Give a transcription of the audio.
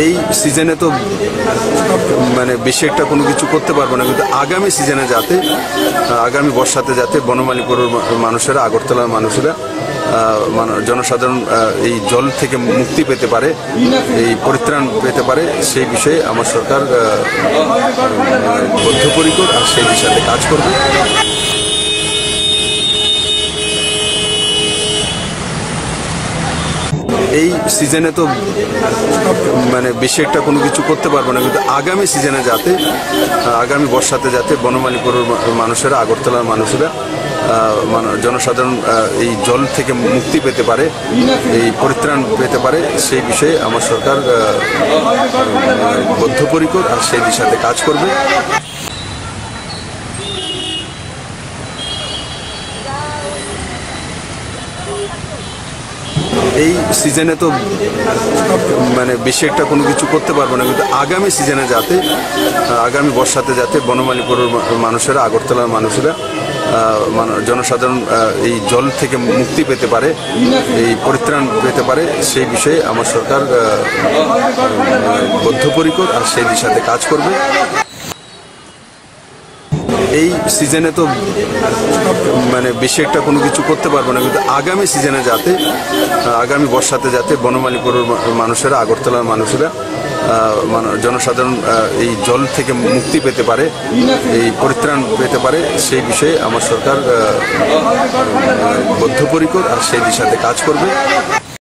এই সিজনে তো মানে বেশি একটা কোনো কিছু করতে পারবো না, কিন্তু আগামী সিজনে যাতে আগামী বর্ষাতে যাতে বনমালীপুরের মানুষেরা, আগরতলার মানুষেরা, জনসাধারণ এই জল থেকে মুক্তি পেতে পারে, এই পরিত্রাণ পেতে পারে, সেই বিষয়ে আমার সরকার বদ্ধপরিকর আর সেই দিশাতে কাজ করবে। এই সিজনে তো মানে বেশি একটা কোনো কিছু করতে পারবো না, কিন্তু আগামী সিজনে যাতে আগামী বর্ষাতে যাতে বনমালীপুরের মানুষেরা, আগরতলার মানুষেরা, জনসাধারণ এই জল থেকে মুক্তি পেতে পারে, এই পরিত্রাণ পেতে পারে, সেই বিষয়ে আমার সরকার বদ্ধপরিকর আর সেই দিশাতে কাজ করবে। এই সিজনে তো মানে বেশি একটা কোনো কিছু করতে পারবো না, কিন্তু আগামী সিজনে যাতে আগামী বর্ষাতে যাতে বনমালীপুরের মানুষেরা, আগরতলার মানুষেরা, জনসাধারণ এই জল থেকে মুক্তি পেতে পারে, এই পরিত্রাণ পেতে পারে, সেই বিষয়ে আমার সরকার বদ্ধপরিকর আর সেই দিশাতে কাজ করবে। এই সিজনে তো মানে বেশি একটা কোনো কিছু করতে পারবো না, কিন্তু আগামী সিজনে যাতে আগামী বর্ষাতে যাতে বনমালীপুরের মানুষেরা, আগরতলার মানুষেরা, জনসাধারণ এই জল থেকে মুক্তি পেতে পারে, এই পরিত্রাণ পেতে পারে, সেই বিষয়ে আমার সরকার বদ্ধপরিকর আর সেই দিশাতে কাজ করবে।